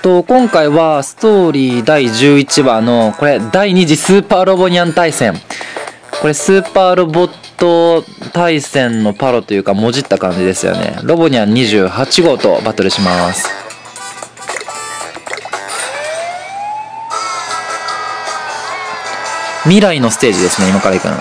今回はストーリー第11話の、これ、第2次スーパーロボニャン対戦。これ、スーパーロボット対戦のパロというか、もじった感じですよね。ロボニャン28号とバトルします。未来のステージですね、今から行くの。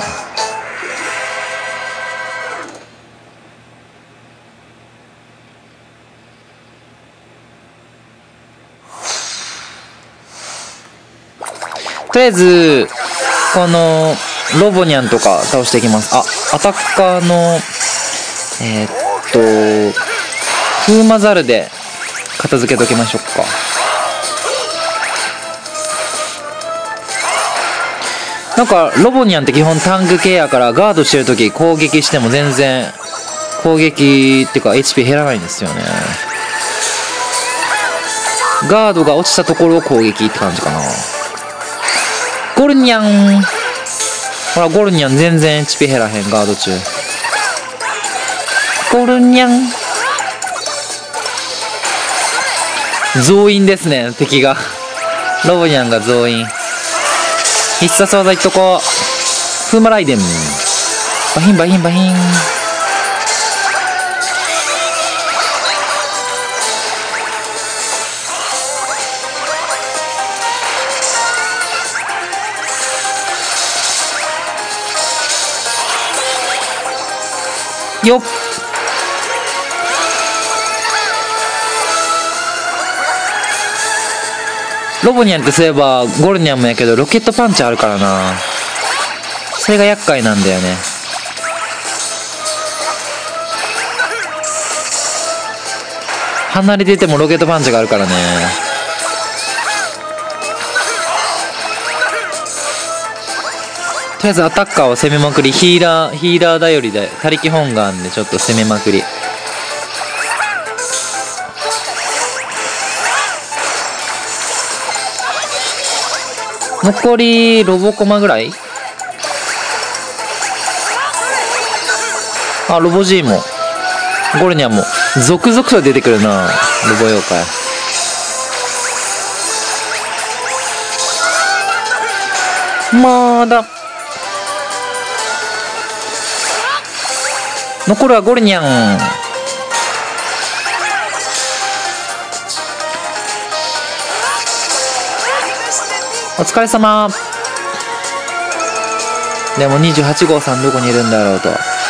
とりあえず、この、ロボニャンとか倒していきます。アタッカーの、風魔ザルで片付けときましょうか。なんか、ロボニャンって基本タンク系やから、ガードしてるとき攻撃しても全然、攻撃っていうか HP 減らないんですよね。ガードが落ちたところを攻撃って感じかな。ゴルニャン。ほら、ゴルニャン全然 HP 減らへん、ガード中。ゴルニャン。増員ですね、敵が。ロボニャンが増員。必殺技いっとこう。風魔ライデン。バヒンバヒンバヒン。よっ。ロボニャンってそういえばゴルニャンもやけどロケットパンチあるからな。それが厄介なんだよね。離れててもロケットパンチがあるからね。とりあえずアタッカーを攻めまくり、ヒーラー頼りで他力本願でちょっと攻めまくり。残りロボコマぐらい。ロボ G もゴルニャンも続々と出てくるな、ロボ妖怪。まだ残るはゴルニャン。お疲れ様。でも28号さんどこにいるんだろうと。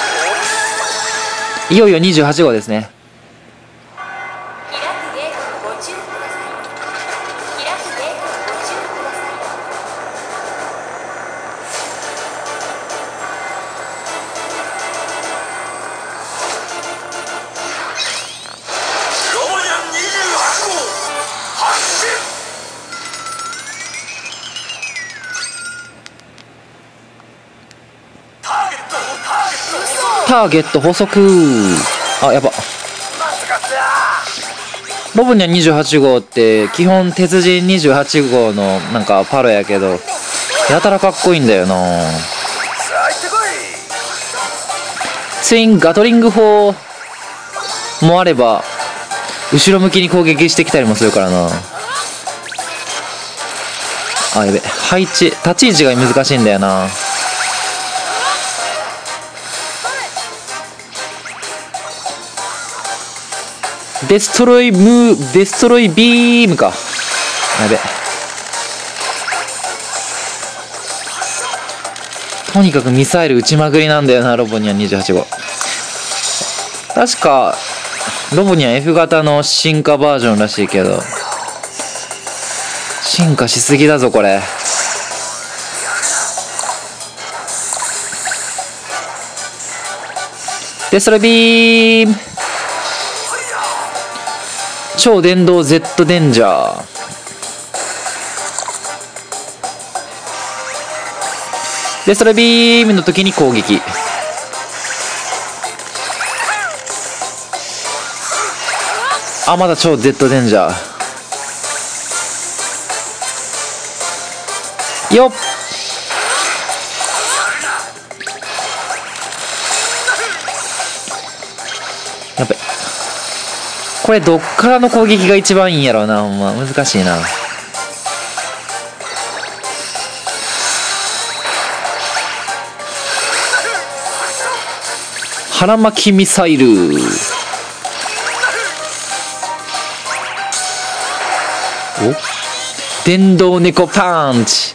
いよいよ28号ですね。ターゲット補足。やば。ロボニャン28号って基本鉄人28号のなんかパロやけど、やたらかっこいいんだよな。ツインガトリング砲もあれば後ろ向きに攻撃してきたりもするからな。やべ、立ち位置が難しいんだよな。デストロイビームか。やべ。とにかくミサイル撃ちまくりなんだよな、ロボニャン28号。確か、ロボニャン F 型の進化バージョンらしいけど。進化しすぎだぞ、これ。デストロイビーム。超電動 Z デンジャー。でそれビームの時に攻撃。まだ超 Z デンジャーよっ。やべ、ここれどっからの攻撃が一番いいんやろうな。ほんま難しいな。腹巻きミサイル。お、電動猫パンチ。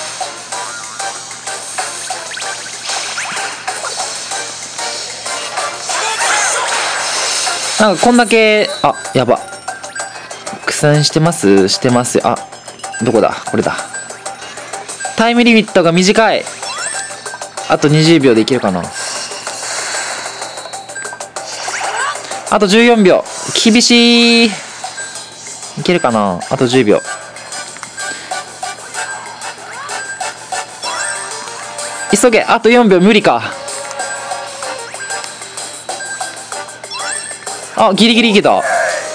なんかこんだけ、あ、やば。苦戦してますしてますよ。あ、どこだこれだ。タイムリミットが短い。あと20秒でいけるかな。あと14秒。厳しい。いけるかな。あと10秒。急げ。あと4秒。無理か。あ、ギリギリいけた。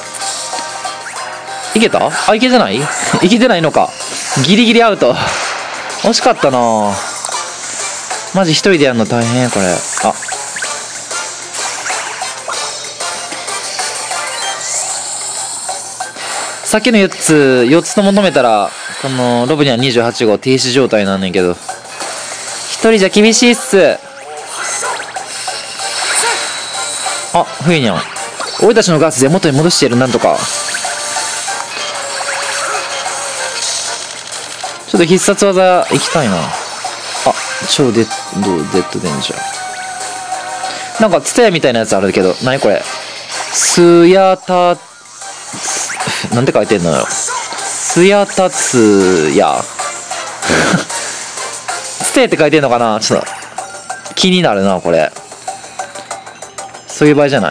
いけた？あ、いけてない？いけてないのか。ギリギリアウト。惜しかったな。マジ一人でやるの大変これ。あ、さっきの4つとも止めたら、このロブには28号停止状態なんねんけど、一人じゃ厳しいっす。あ、冬にゃん。俺たちのガスで元に戻してやる。なんとか。ちょっと必殺技いきたいな。あ、超デッドデンジャー。なんかツタヤみたいなやつあるけど、何これ。すやたなんて書いてんのよ。すやたつや。ツタヤって書いてんのかな。ちょっと気になるなこれ。そういう場合じゃない。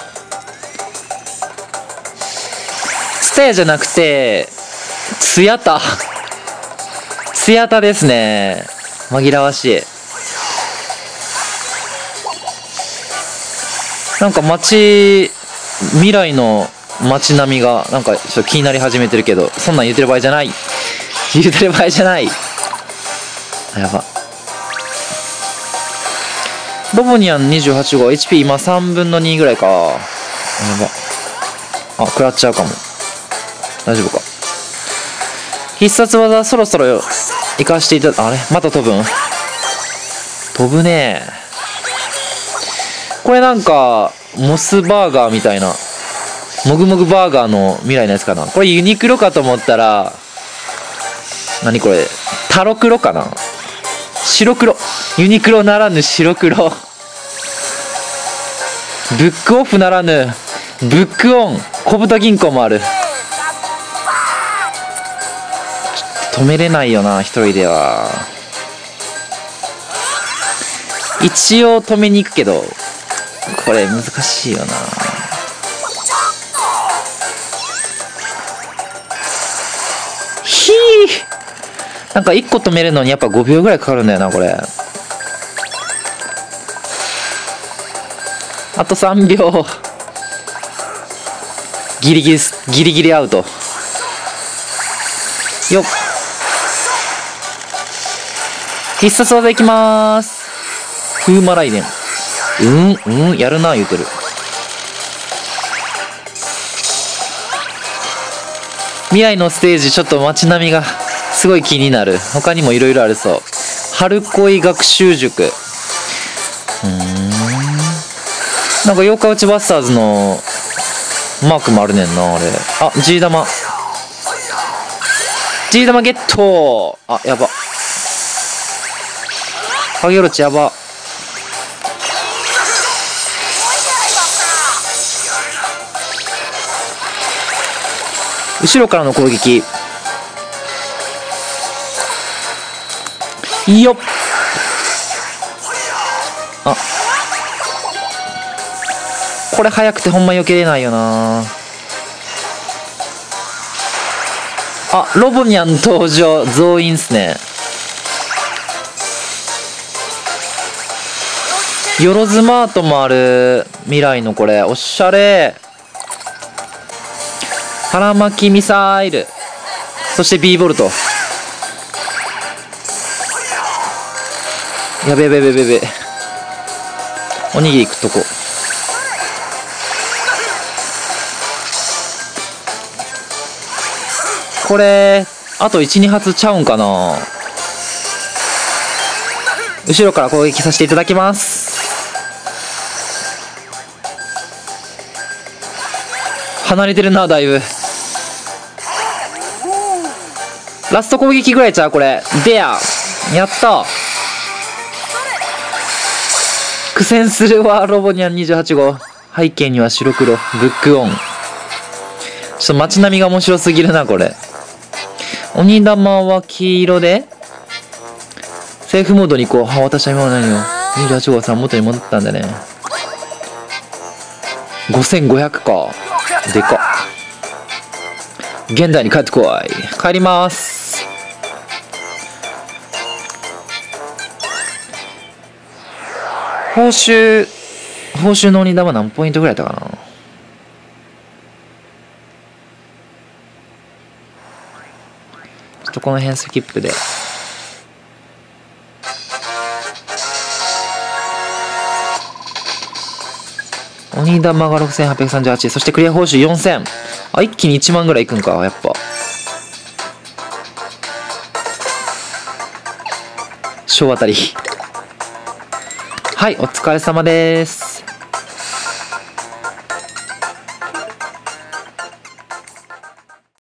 ツタヤじゃなくてつやた。つやたですね。紛らわしい。なんか未来の街並みがなんかちょっと気になり始めてるけど、そんなん言ってる場合じゃない。言ってる場合じゃない。やば。ロボニアン28号 HP 今3分の2ぐらいか。やば。あ、食らっちゃうかも。大丈夫か。必殺技そろそろ生かしていた。あれまた飛ぶん？飛ぶね。これなんかモスバーガーみたいな、もぐもぐバーガーの未来のやつかな。これユニクロかと思ったら、何これ、タロクロかな。白黒。ユニクロならぬ白黒。ブックオフならぬブックオン。小豚銀行もある。止めれないよな一人では。一応止めに行くけど、これ難しいよな。ひー、なんか1個止めるのにやっぱ5秒ぐらいかかるんだよなこれ。あと3秒。ギリギリアウトよっ。必殺技いきまーす。風魔雷電。やるな言うてる。未来のステージちょっと街並みがすごい気になる。他にもいろいろあるそう。春恋学習塾。なんか妖怪ウチバスターズのマークもあるねんなあれ。あ、G 玉。G 玉ゲット。あ、やば。影オロチやば。後ろからの攻撃。いいよ。あ、これ速くてほんま避けれないよな。あ、ロボニャン登場。増員っすね。よろずマートもある。未来のこれおしゃれ。腹巻きミサイル、そして B ボルト。やべやべやべやべ。おにぎり食っとここれ、あと1、2発ちゃうんかな。後ろから攻撃させていただきます。離れてるな、だいぶ。ラスト攻撃ぐらいちゃうこれ。デア。やった。苦戦するわ、ロボニャン28号。背景には白黒。ブックオン。ちょっと街並みが面白すぎるな、これ。鬼玉は黄色で、セーフモードに行こう。あ、私は今は何よ。28号さん元に戻ったんだね。5500か。でかっ。現代に帰ってこい。帰ります。報酬の鬼玉何ポイントぐらいだったかな。ちょっとこの辺スキップで。鬼玉が6838、そしてクリア報酬4000。あ、一気に1万ぐらいいくんか、やっぱ。小当たり。はい、お疲れ様です。